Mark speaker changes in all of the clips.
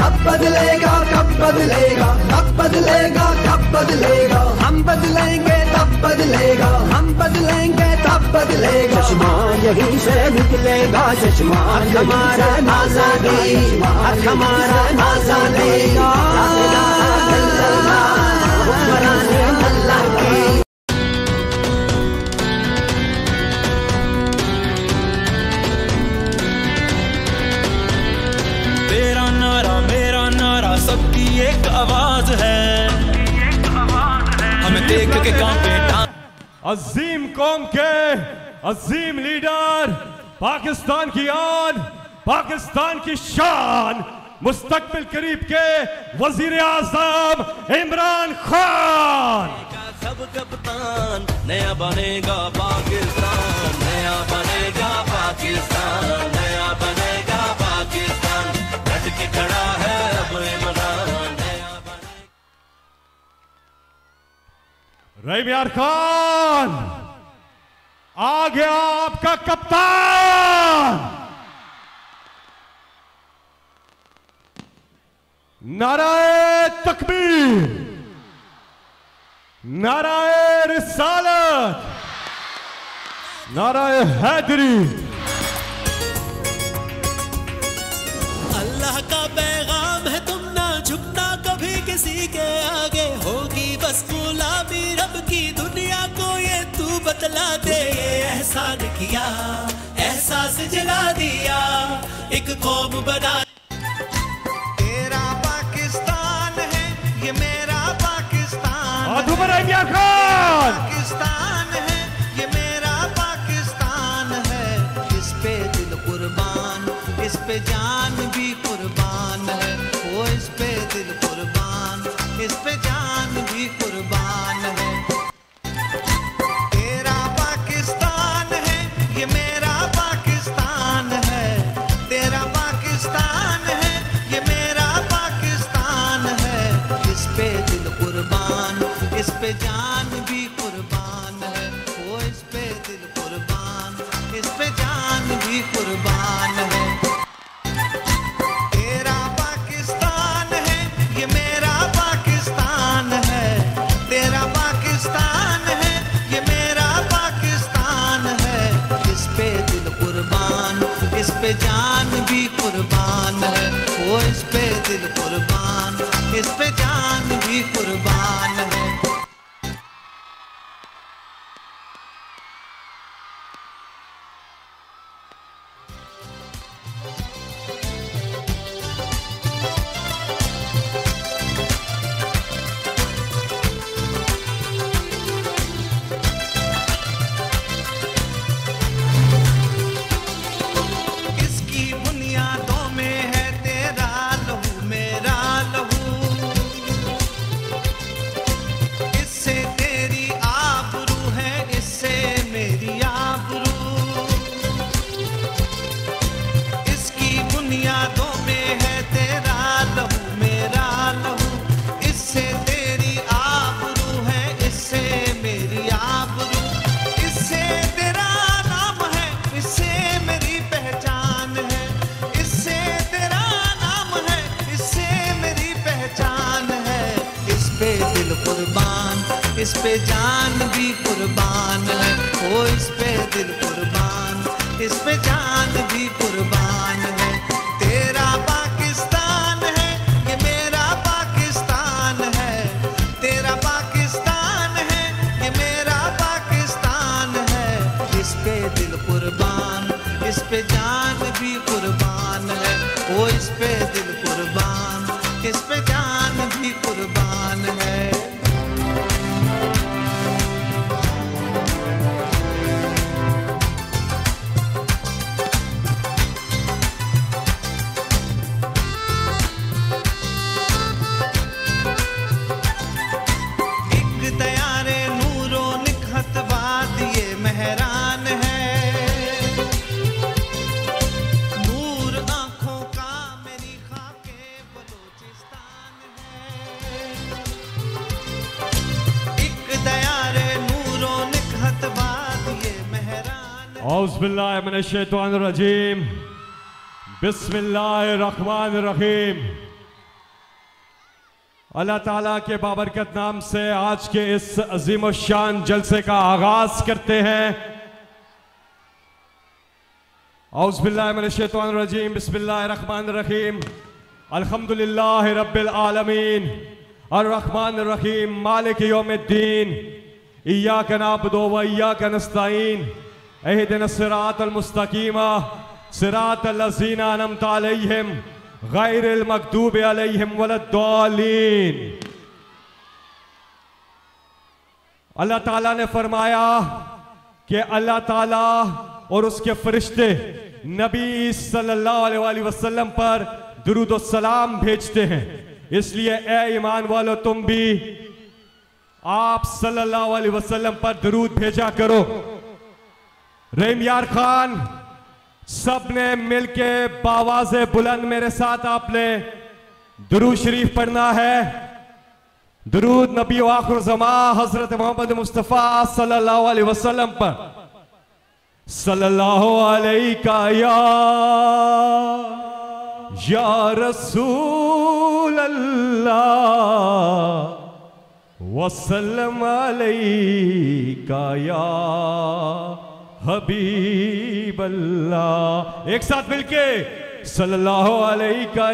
Speaker 1: कब बदलेगा, कब बदलेगा, कब बदलेगा, कब बदलेगा। हम बदलेंगे तब बदलेगा, हम बदलेंगे तब बदलेगा। चश्मा यहीं से निकलेगा, चश्मा हमारा आजादी, हमारा आजादी। अल्लाह की
Speaker 2: सबकी एक आवाज है, हमें देख के कांपे।
Speaker 3: अजीम कौम के अजीम लीडर, पाकिस्तान की आन, पाकिस्तान की शान, मुस्तकबिल करीब के वजीर आज़म इमरान खान।
Speaker 2: सब कप्तान नया बनेगा पाकिस्तान, नया बनेगा पाकिस्तान, नया बनेगा पाकिस्तान। डट के खड़ा है अब इमरान, नया बनेगा।
Speaker 3: रहीम यार खान आ गया आपका कप्तान। नाराए तकबीर, नाराए रिसालत, नाराए हैदरी।
Speaker 4: अल्लाह का पैगाम है तुम ना झुकना कभी किसी के आगे, होगी बस गुलामी रब की दुनिया को ये तू बतला दे। ये एहसान किया, एहसास जला दिया, एक कौम बना।
Speaker 5: तेरा पाकिस्तान है ये मेरा पाकिस्तान, पाकिस्तान है ये मेरा पाकिस्तान है। इस पे दिल कुर्बान, इस पे जान भी कुर्बान है। वो इस पे दिल कुर्बान, इस पे जान भी कुर्बान है। तेरा पाकिस्तान है ये मेरा पाकिस्तान है, तेरा पाकिस्तान है ये मेरा पाकिस्तान है। इस पे दिल कुर्बान, इस पे जान भी कुर्बान है। वो इस पे दिल कुर्बान, इस पे जान भी कुर्बान है। तेरा पाकिस्तान है ये मेरा पाकिस्तान है, तेरा पाकिस्तान है ये मेरा पाकिस्तान है। इस पे दिल कुर्बान, इस पे जान भी कुर्बान है। वो इस पे दिल कुर्बान, इस पे जान भी कुर्बान है। इसकी बुनियादों में है तेरा लहू मेरा लहू, इससे तेरी आबरू है, इससे मेरी आबरू। इसकी बुनियादों में है तेरा लहू मेरा लहू, इससे तेरी आबरू है, इससे मेरी आबरू। इससे तेरा नाम है, इससे मेरी पहचान है, इससे तेरा नाम है, इससे मेरी पहचान है। इस पे दिल कुर्बान, इस पे जान भी कुर्बान है। ओ इस पे दिल कुर्बान, इस पे जान भी कुर्बान है। तेरा पाकिस्तान है ये मेरा पाकिस्तान है, तेरा पाकिस्तान है ये मेरा पाकिस्तान है। इस पे दिल कुर्बान, इस पे जान भी कुर्बान है। ओ इस पे दिल कुर्बान, इस पे जान भी कुर्बान है। एक दयारे नूरो निखत बाद ये मेहरान है, नूर आंखों का मेरी खाके बलूचिस्तान है। एक दयारे नूरो निखत बाद ये मेहरान है।
Speaker 3: औज़ु बिल्लाहि मिनश शैतानिर रजीम, बिस्मिल्लाहिर रहमानिर रहीम। अल्लाह ताला के बाबरकत नाम से आज के इस अजीम शान जलसे का आगाज करते हैं। औज़ बिल्लाहि मिनश शैतानिर रजीम, बिस्मिल्लाहिर रहमानिर रहीम, अल्हम्दुलिल्लाहि रब्बिल आलमीन, अर्रहमानिर रहीम, मालिक यौमिद्दीन, इय्याका नअबुदु व इय्याका नस्तईन, इहदिनस सिरातल मुस्तकीम, सिरातल लज़ीना अनअमता अलैहिम, गैरिल मग़दूबि अलैहिम वलद्दालीन। अल्लाह ताला ने फरमाया कि अल्लाह ताला और उसके फरिश्ते नबी सल्लल्लाहु अलैहि वसल्लम पर दुरूद और सलाम भेजते हैं। इसलिए ए ईमान वालों, तुम भी आप सल्लल्लाहु अलैहि वसल्लम पर दुरूद भेजा करो। रहीम यार खान सब ने मिलके बावाज़े बुलंद मेरे साथ आपने दुरूद शरीफ पढ़ना है। दुरूद नबी आखिर ज़मा हजरत मोहम्मद मुस्तफ़ा सल्लल्लाहु अलैहि वसल्लम पर। सल्लल्लाहु अलैका या रसूल अल्लाह वसल्लम अलैका या हबीब अल्लाह। एक साथ मिलके सल्लल्लाहु अलैका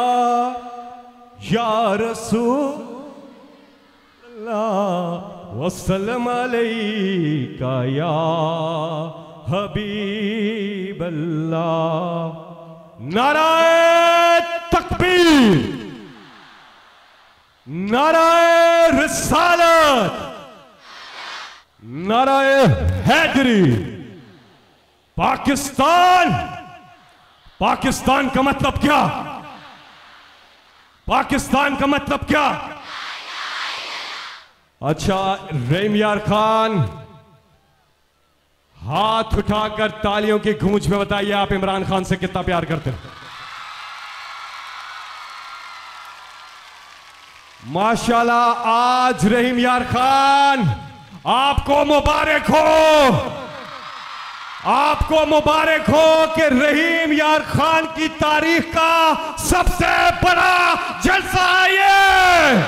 Speaker 3: या रसूल अल्लाह वसल्लम अलैका या हबीब अल्लाह। नाराए तकबीर, नाराए रिसालत, नाराए हैदरी। पाकिस्तान, पाकिस्तान का मतलब क्या? पाकिस्तान का मतलब क्या? अच्छा, रहीम यार खान हाथ उठाकर तालियों की गूंज में बताइए आप इमरान खान से कितना प्यार करते हैं। माशाल्लाह, आज रहीम यार खान आपको मुबारक हो, आपको मुबारक हो कि रहीम यार खान की तारीख का सबसे बड़ा जलसा है ये।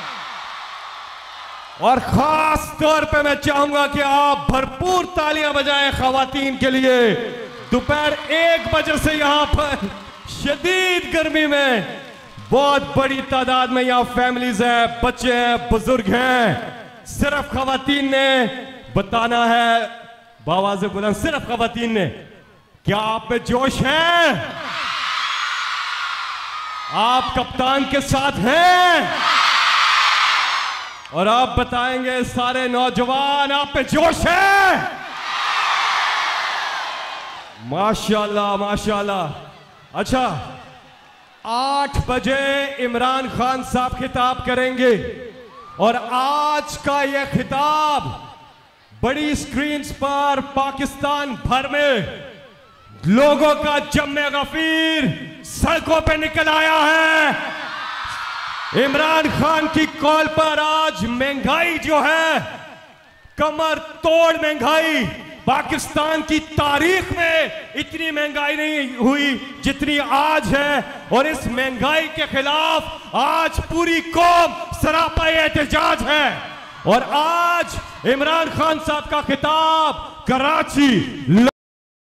Speaker 3: और खास तौर पे मैं चाहूंगा कि आप भरपूर तालियां बजाएं खवातीन के लिए। दोपहर 1 बजे से यहां पर शदीद गर्मी में बहुत बड़ी तादाद में यहां फैमिलीज हैं, बच्चे हैं, बुजुर्ग हैं। सिर्फ खवातीन ने बताना है बावाज़े बुलंद, सिर्फ खवातीन ने। क्या आप में जोश है? आप कप्तान के साथ हैं और आप बताएंगे सारे नौजवान आप में जोश है? माशाल्लाह माशाल्लाह। अच्छा, 8 बजे इमरान खान साहब खिताब करेंगे और आज का यह खिताब बड़ी स्क्रीन्स पर पाकिस्तान भर में लोगों का जम्मे गफीर सड़कों पे निकल आया है। इमरान खान की कॉल पर आज महंगाई जो है, कमर तोड़ महंगाई, पाकिस्तान की तारीख में इतनी महंगाई नहीं हुई जितनी आज है। और इस महंगाई के खिलाफ आज पूरी कौम सरापा एहतजाज है। और आज इमरान खान साहब का खिताब कराची